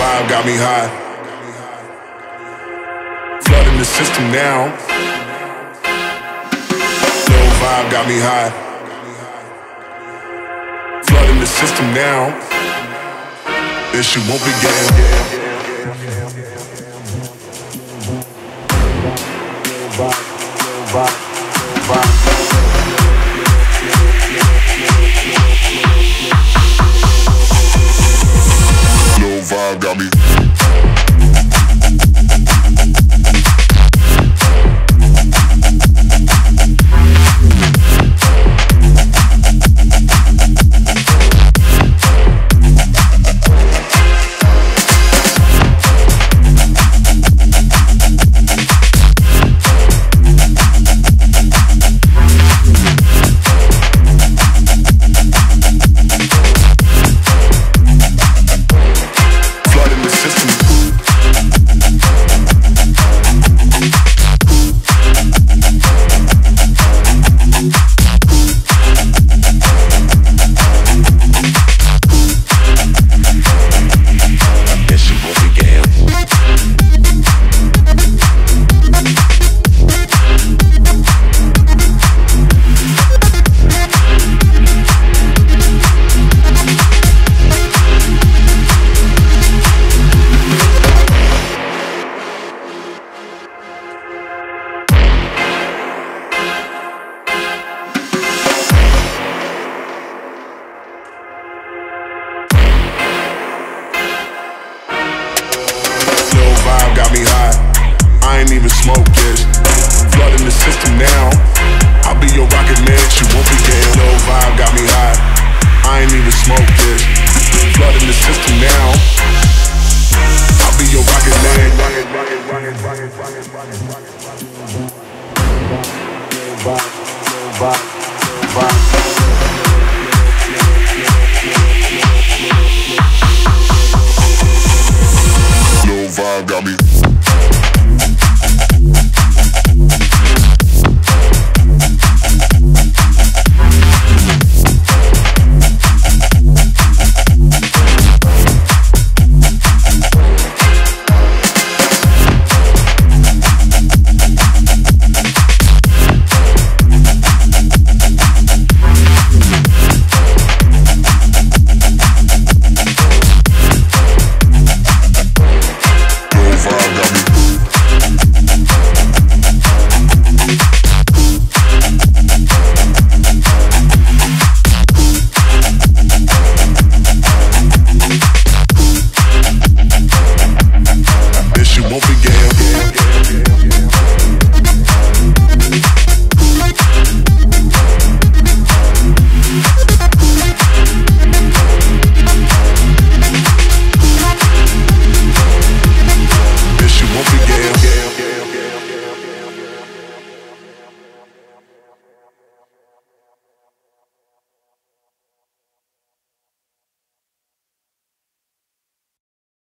vibe got me high. Flooding the system now. Low vibe got me high. Flooding the system now. This shit won't begin. Low vibe got me. Got me high, I ain't even smoke this. Flooding the system now. I'll be your rocket man, she won't be getting low vibe. Got me high, I ain't even smoke this. Flooding the system now. I'll be your rocket man. Low vibe got me.